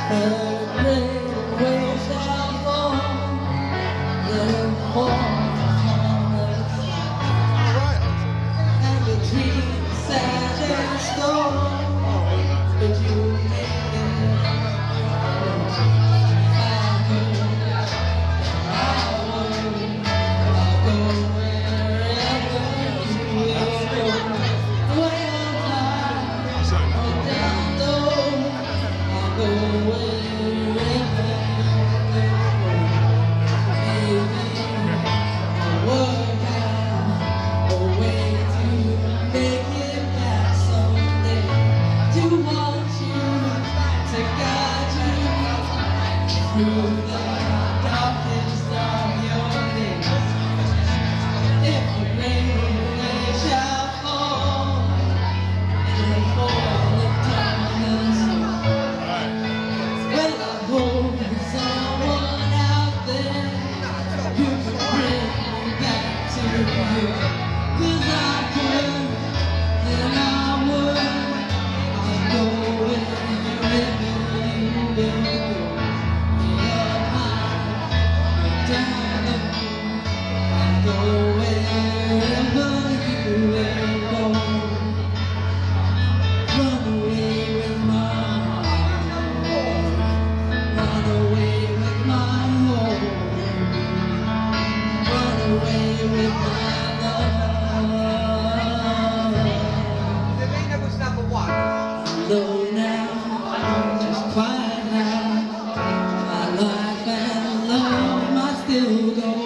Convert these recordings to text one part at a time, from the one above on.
Low now, just quiet now. My life and love must still go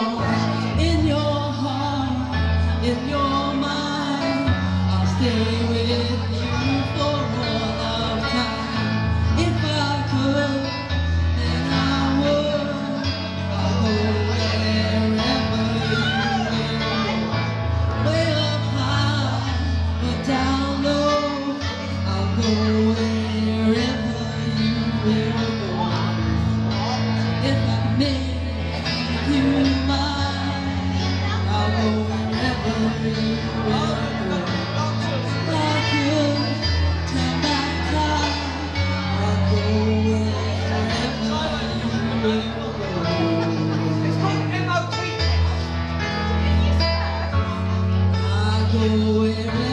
on. In your heart, in your mind, I'll stay with you for all of time. If I could, then I would. I'll go wherever you will. Way up high, or down low, go wherever you will go. If I make you mine, I'll go wherever you will go. I could turn back time, I'll go wherever you will go. It's called MOT. I'll go wherever